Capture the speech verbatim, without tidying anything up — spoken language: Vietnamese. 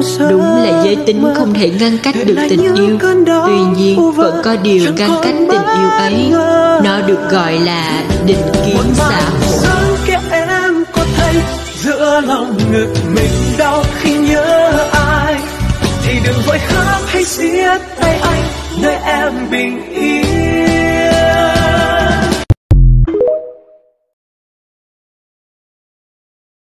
Đúng là giới tính không thể ngăn cách được tình yêu. Tuy nhiên vẫn có điều ngăn cách tình yêu ấy. Nó được gọi là định kiến xã hội. Em có thấy giữa lòng ngực mình đau khi nhớ ai, thì đừng vội khóc hay siết tay anh nơi em bình yên.